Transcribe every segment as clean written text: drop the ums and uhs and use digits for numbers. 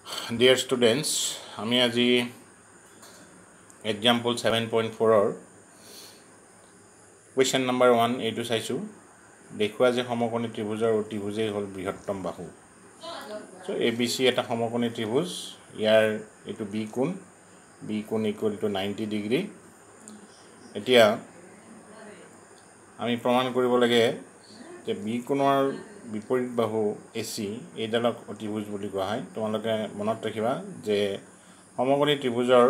Dear students, আমি আজি example 7.4 question number 1 এইটো চাইছো দেখুৱা যে সমকোণী ত্ৰিভুজৰ অতিভুজেই হ'ল বৃহত্তম বাহু সো ABC এটা সমকোণী ত্ৰিভুজ ইয়াৰ এটো B কোণ equal to 90 ডিগ্ৰী এতিয়া আমি প্ৰমাণ কৰিব লাগে যে B কোণৰ বিপৰীত বাহু AC এইডালক অতিভুজ বুলি কোৱা হয় তোমালোকে মনত ৰাখিবা যে সমকোণী ত্ৰিভুজৰ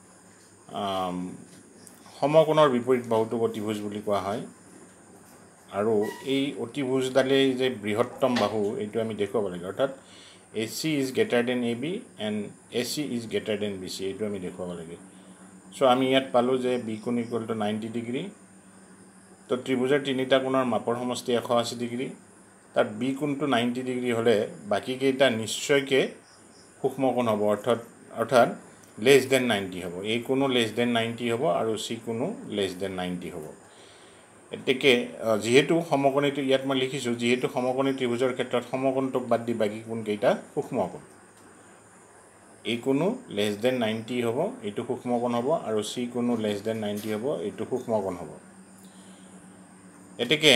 সমকোণৰ বিপৰীত বাহুটোক অতিভুজ বুলি কোৱা হয় আৰু এই অতিভুজডালেই যে বৃহত্তম বাহু এইটো আমি দেখুৱাব লাগে অৰ্থাৎ AC is greater than AB and AC is greater than BC এইটো আমি দেখুৱাব লাগে সো আমি ইয়াত পালো যে B কোণ equal to 90 ডিগ্ৰী তো ত্ৰিভুজৰ তিনিটা কোণৰ মাপৰ সমষ্টি 180 ডিগ্ৰী তাত B কোণটো 90 ডিগ্ৰী হলে বাকি কেইটা নিশ্চয়কৈ সূক্ষ্ম কোণ হ'ব অৰ্থাৎ less than 90 হ'ব A কোণো less than 90 হ'ব আৰু C কোণো less than 90 হ'ব এতেকে যেহেতু সমকোণীটো ইয়াত মই লিখিছো যেহেতু সমকোণী ত্ৰিভুজৰ ক্ষেত্ৰত সমকোণটোক বাদ দি বাকি কোণ কেইটা সূক্ষ্ম কোণ A কোণো less than 90 হ'ব এটো সূক্ষ্ম কোণ হ'ব আৰু C কোণো less than 90 হ'ব এটো সূক্ষ্ম কোণ হ'ব এতেকে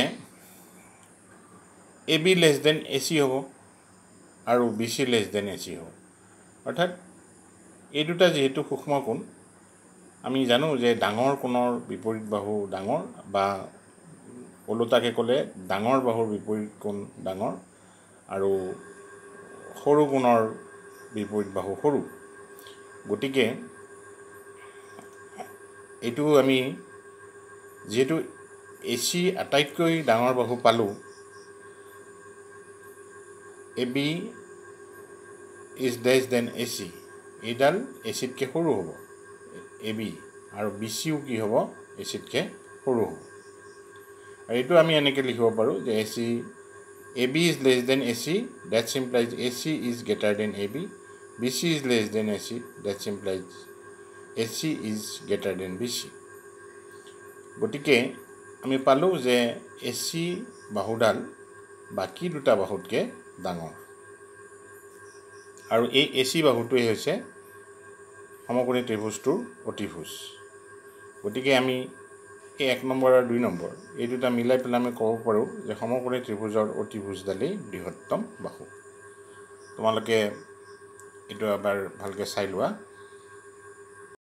AB less than AC হ'ব আৰু BC less than AC হ'ব অৰ্থাৎ এই দুটা যেহেতু সূক্ষ্ম কোণ আমি জানো যে ডাঙৰ কোণৰ বিপৰীত বাহু ডাঙৰ বা ওলোটাকে ক'লে ডাঙৰ বাহুৰ বিপৰীত কোণ ডাঙৰ আৰু সৰু কোণৰ বিপৰীত বাহু সৰু গতিকে এটো আমি যেহেতু AC আটাইতকৈ ডাঙৰ বাহু পালো AB is less than AC এইডাল AC তকে সৰু হ'ব AB আৰু BC কি হ'ব AC তকে সৰু হ'ব আৰু এটো আমি এনেকৈ লিখিব পাৰো যে AB is less than AC that implies AC is greater than AB BC is less than AC that implies AC is greater than BC গতিকে আমি পালো যে AC বাহুডাল বাকি দুটা বাহুতকে ডাঙৰ আৰু এই AC বাহুটোই হৈছে সমকোণী ত্ৰিভুজটোৰ অতিভুজ গতিকে আমি এই 1 নম্বৰ আৰু 2 নম্বৰ এই দুটা মিলাই পেলাই আমি ক'ব পাৰো যে সমকোণী ত্ৰিভুজৰ অতিভুজডালেই বৃহত্তম বাহু তোমালোকে এটো এবাৰ ভালকৈ চাই লোৱা